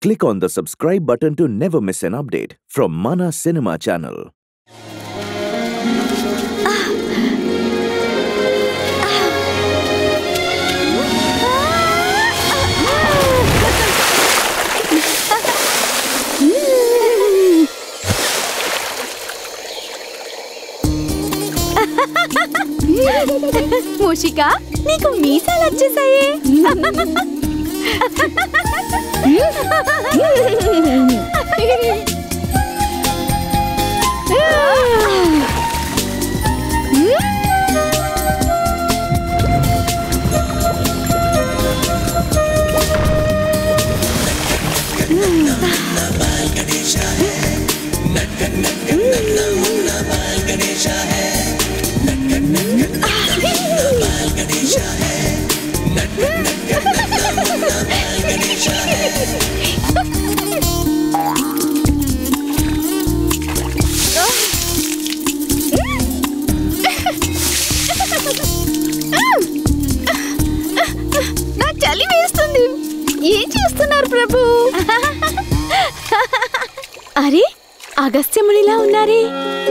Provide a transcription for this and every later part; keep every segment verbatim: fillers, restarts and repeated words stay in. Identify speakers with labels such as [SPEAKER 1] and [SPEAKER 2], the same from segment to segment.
[SPEAKER 1] Click on the subscribe button to never miss an update from Manna Cinema channel.
[SPEAKER 2] మూషిక, నీకు మీసాలు వచ్చేసాయే. నాకు చలి వేస్తుంది. ఏం చేస్తున్నారు ప్రభు? అరే, అగస్త్యమునిలా ఉన్నారే.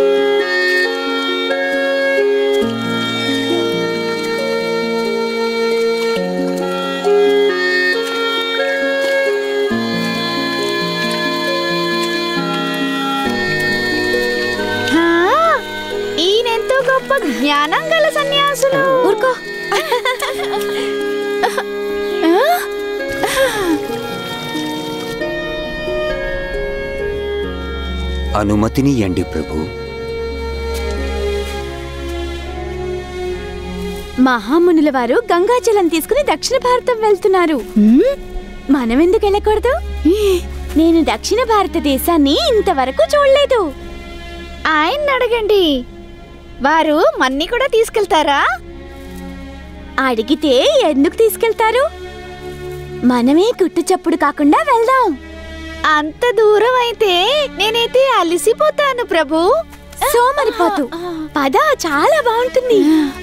[SPEAKER 2] ఈయనెంతో గొప్ప జ్ఞానం గల సన్యాసులు. ఊరుకో.
[SPEAKER 3] అనుమతినియండి ప్రభు.
[SPEAKER 2] మహామునుల వారు గంగాజలం తీసుకుని దక్షిణ భారతం వెళ్తున్నారు. మనం ఎందుకు వెళ్ళకూడదు? నేను దక్షిణ భారతదేశాన్ని ఇంతవరకు చూడలేదు. ఆయన అడగండి, వారు మన్ని కూడా తీసుకెళ్తారా? అడిగితే ఎందుకు తీసుకెళ్తారు? మనమే గుట్టు చప్పుడు కాకుండా వెళ్దాం. అంత దూరం అయితే నేనైతే అలసిపోతాను ప్రభు. సోమరిపోతు, పద, చాలా బాగుంటుంది.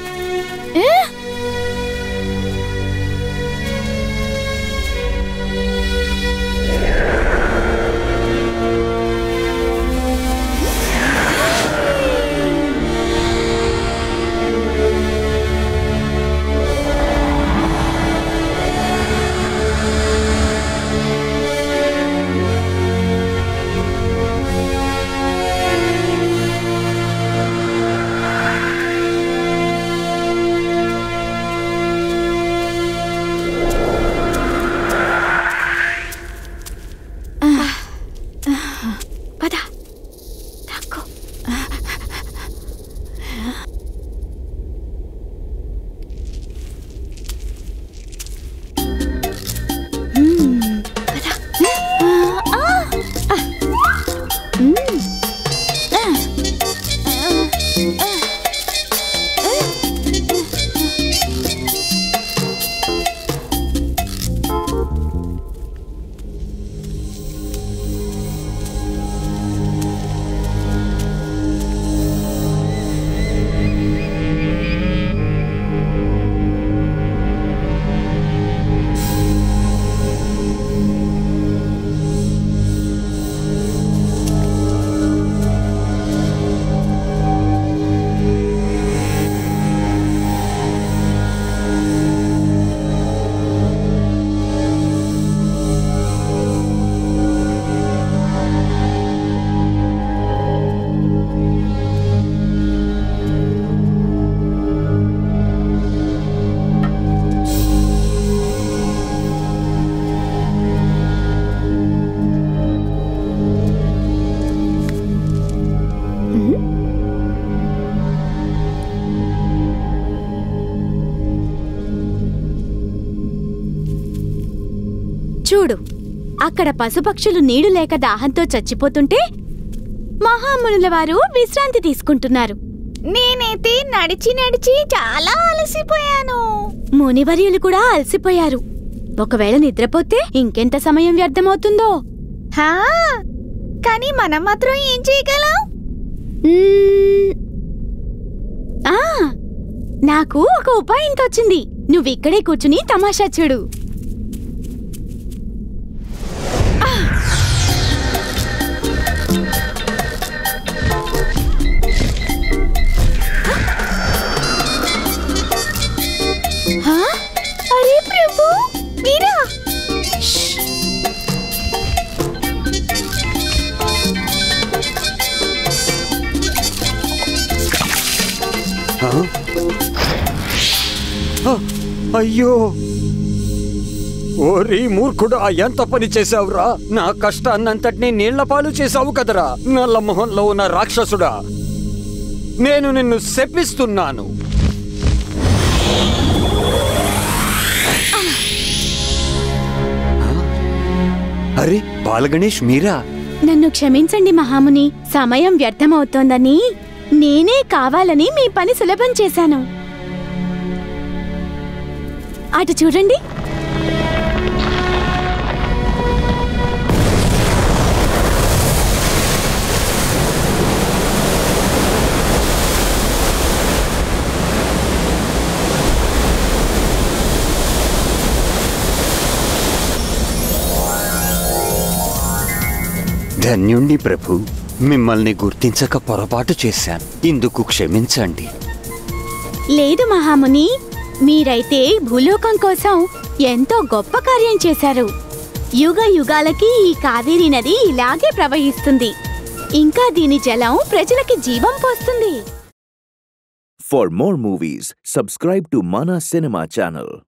[SPEAKER 2] చూడు, అక్కడ పశుపక్షులు నీడు లేక దాహంతో చచ్చిపోతుంటే మహామునుల వారు విశ్రాంతి తీసుకుంటున్నారు. నేనైతే నడిచి నడిచి చాలా అలసిపోయాను. మునివర్యులు కూడా అలసిపోయారు. ఒకవేళ నిద్రపోతే ఇంకెంత సమయం వ్యర్థమవుతుందో. హా, కానీ మనం మాత్రం ఏం చేయగలం? నాకు ఒక ఉపాయం తోచింది. నువ్విక్కడే కూర్చుని తమాషా చూడు.
[SPEAKER 3] అయ్యో, ఓరి మూర్ఖుడా, ఎంత పని చేశావురా! నా కష్టాన్నంతటినీ నీళ్ల పాలు చేశావు కదరా! నల్ల మొహంలో ఉన్న రాక్షసుడా, నేను నిన్ను శపిస్తున్నాను. అరే బాలగణేష్, మీరా?
[SPEAKER 2] నన్ను క్షమించండి మహాముని, సమయం వ్యర్థమవుతోందని నేనే కావాలని మీ పని సులభం చేశాను. అటు చూడండి.
[SPEAKER 3] ధన్యుణ్ణి ప్రభు, మిమ్మల్ని గుర్తించక పొరపాటు చేశాను, ఇందుకు క్షమించండి.
[SPEAKER 2] లేదు మహాముని, మీరైతే భూలోకం కోసం ఎంతో గొప్ప కార్యం చేశారు. యుగ యుగాలకి ఈ కావేరీ నది ఇలాగే ప్రవహిస్తుంది. ఇంకా దీని జలం ప్రజలకి జీవం పోస్తుంది.
[SPEAKER 1] For more movies, subscribe to Manna Cinema channel.